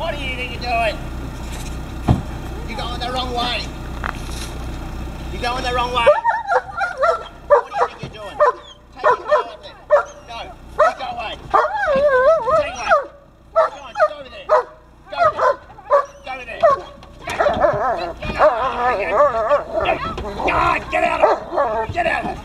What do you think you're doing? You're going the wrong way. You're going the wrong way. What do you think you're doing? Take it, go up there. Go. You go away. Take away. Go on, just over there. Go there. Go over there. Go. Get out of it. Get out of it.